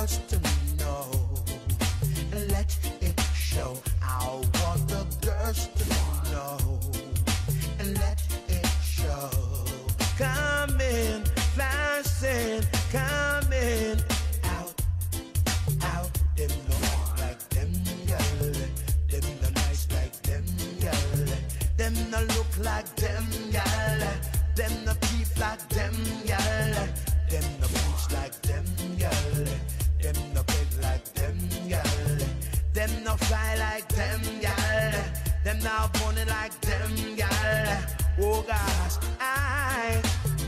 girls to know. Let it show. I want the girls to know. Let it show. Coming, flashing, coming out, out. Them look like them, girl. Them no nice like them, girl. Them no look like them, girl. Them no keep like them, girl. Them no preach like them, girl. Them no beg like them, girl. Them no fly like them, girl. Them no bunny like them, girl. Oh gosh, I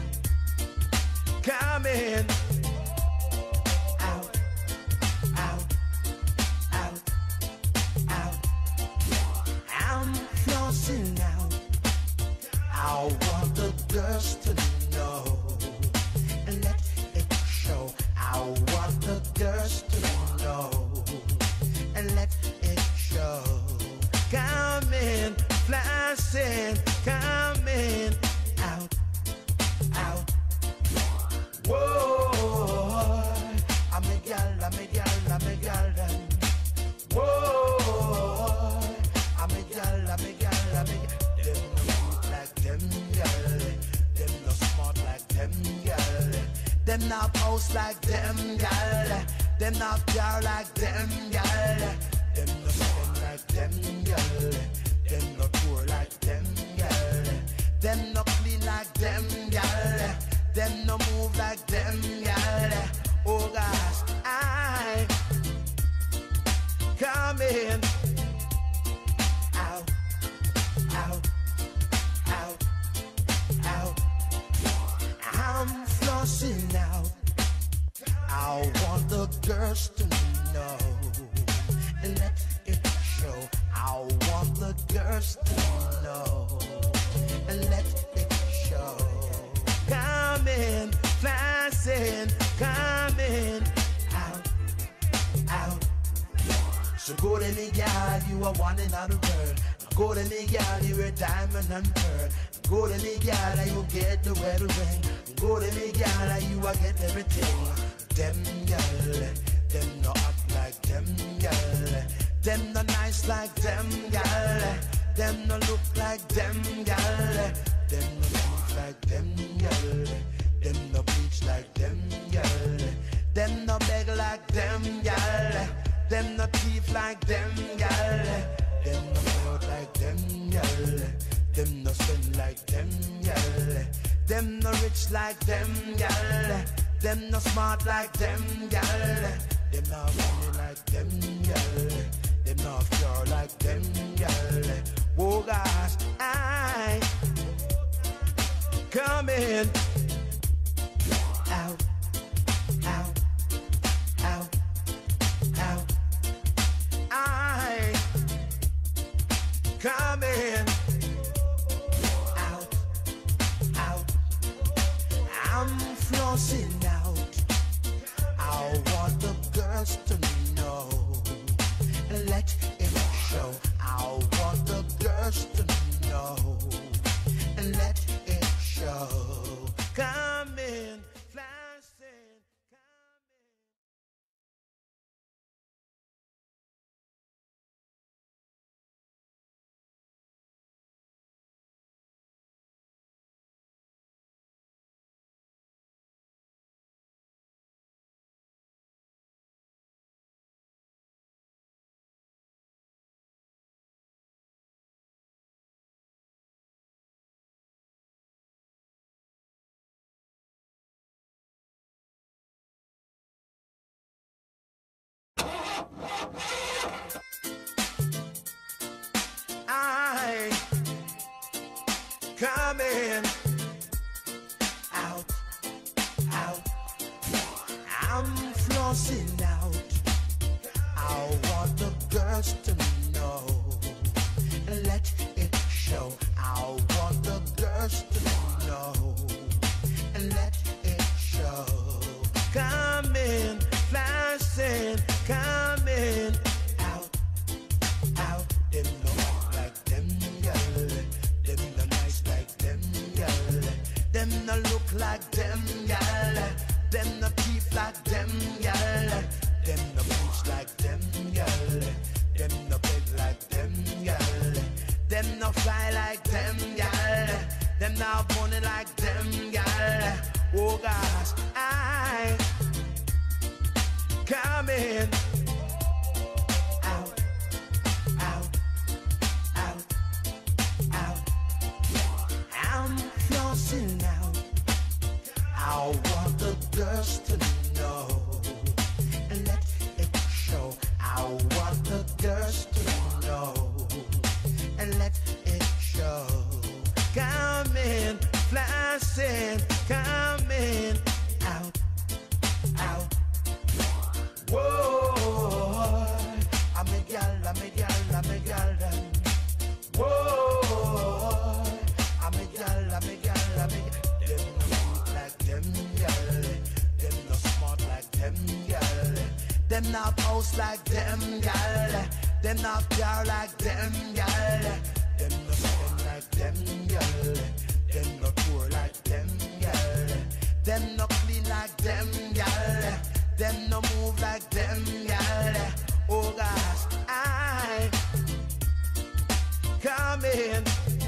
coming out, out, out, out. I'm flossing out. I want the girls to know. Let it show. I want the girls to know. Let it show. Coming, flashing, coming out, out. Whoa, I'm a girl, I'm a girl, I'm a girl. Whoa, I'm a girl, I'm a girl, I'm a girl. Them no cute like them, girl. Them no smart like them, girl. Them not post like them, girl. Them not pure like them, girl. Them no spend like them, girl. Them no poor like them, girl. Them no clean like them, girl. Them no move like them, girl. Oh gosh, I coming out, out, out, out. I'm flossing out. I want the girls to know. Let it show. I want the girls to know. Let it show. Coming, flashing, coming out, out. So go to me, girl, you are one in the world. Go to me, girl, you are diamond and pearl. Go to me, girl, you get the wedding ring. Go to me, girl, you are get everything. Them girl, them no act like them girl. Them no nice like them girl. Them no look like them girl. Them no look like them girl. Them no preach like them girl. Them no beg like them girl. Them no thief like them girl. Them no proud like them girl. Them no spend like them girl. Them no rich like them girl. Them no smart like them girl. Them not funny like them girl. Them not pure like them girl. Oh gosh, I coming out, out, out, out. I coming out, out. I'm flossing out. I want the girls to know. Let it show. I want the girls to know. Let it show. Come in, flashing, come in. I coming out, out. I'm flossing out. I want the girls to know. Let it show. I want the girls to know. Let it show. Coming, flashing, coming out, out. Them no act like them girl. Them no nice like them girl. Them no look like them girl. Them no keep like them girl. not fly like them, gal. Them not money like them, gal. Oh gosh, I coming out, out, out, out. I'm flossing out. I want the girls to know and let it show. I want the girls to know and let it show. Coming, flashing, coming out, out. Whoa, I'm a gal, I'm a gal, I'm a gal. Whoa, I'm a gal, I'm a gal, I'm a gal. Them not like them gal, them not smart like them gal. Them not post like them gal, them not pure like them gal. Them not spend like them gal, them not poor like them gal. Them not clean like them gal, them no move like them gal. Oh gosh, I coming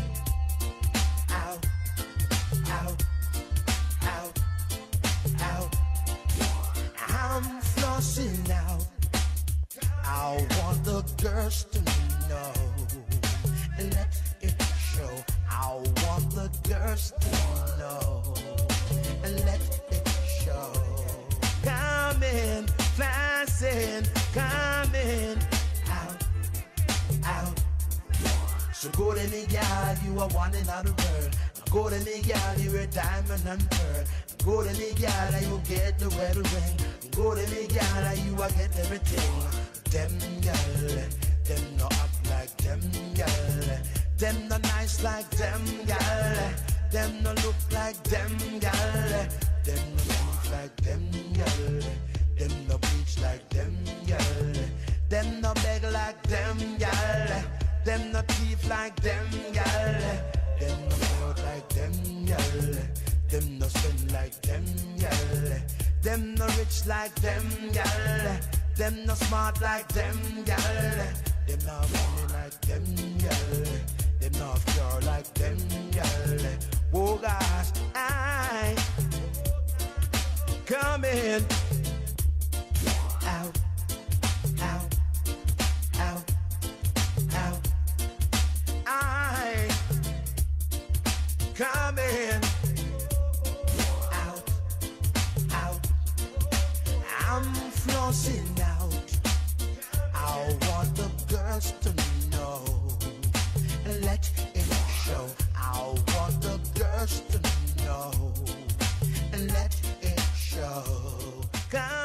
out, out, out, out. I'm flossing out. I want the girls to know and let it show. I want the girls to know and let it show. Coming, flashing, coming out, out. So go to me, gal, you are one in the world. Go to me, gal, you a diamond and pearl. Go to me, gal, and you get the wedding ring. Go to me, gal, and you a get everything. Them gal, them no act like them gal. Them no nice like them gal. Them no look like them gal. Them no look like them gal. Them no preach like them gal. Them no beg like them gal. Them no thief like them gal. Them no proud like them gal. Them no spend like them gal. Them no rich like them gal. Them no smart like them gal. Them no money like them gal. Them no pure like them gal. Oh gosh, I coming out, out, out, out. I coming out, out. I'm flossing out. I want the girls to know and let it show. I want the girls to know and let it show.